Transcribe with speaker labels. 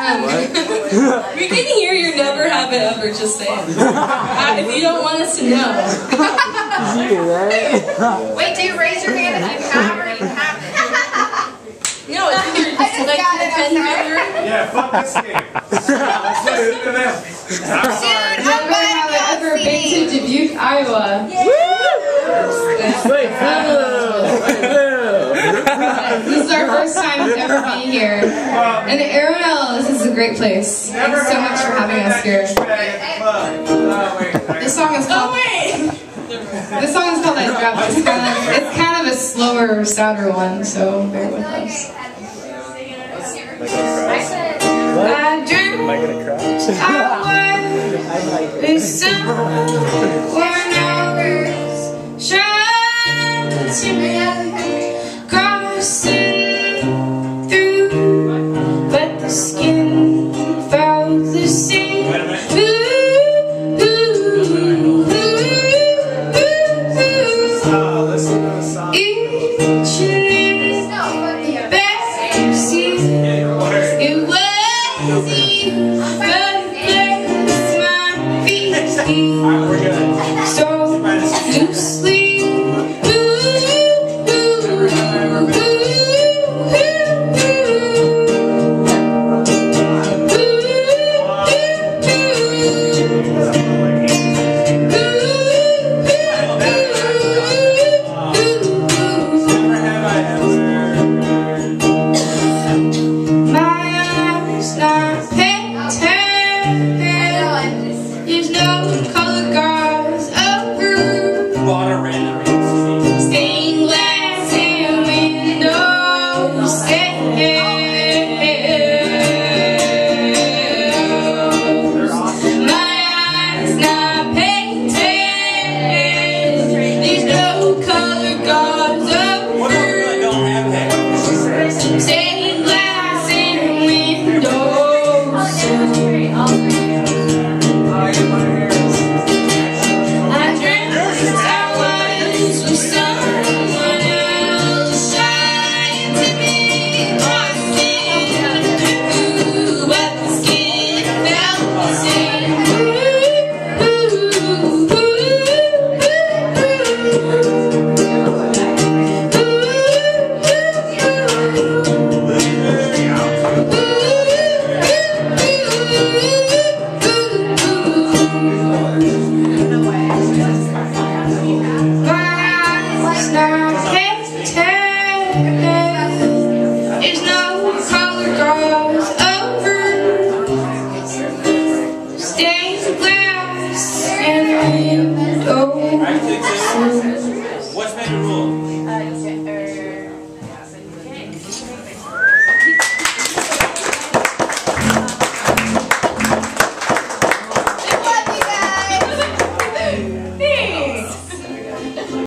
Speaker 1: We can hear your never have it ever, just saying. If you don't want us to know.
Speaker 2: Wait, do you raise your hand if you have or you haven't?
Speaker 1: No, it's either just like the 10 finger.
Speaker 3: Yeah, fuck this game. Let's listen to them. I'm sorry.
Speaker 2: I'm glad I've ever been to
Speaker 1: Dubuque, Iowa.
Speaker 2: This is our first time to ever be here. And Eronel, this is a great place. Thanks so much for having us here. This song is called... This song is called Dreamt. It's kind of a slower, sadder one, so bear with us. I dreamt I was with someone else, trying to crossing through, but the skin felt the same. So do sleep. There's no color guards over. Stained glass and windows. My eyes not painted. There's no color guards over. Stained glass and windows. There's no color guards over. Stained glass and windows.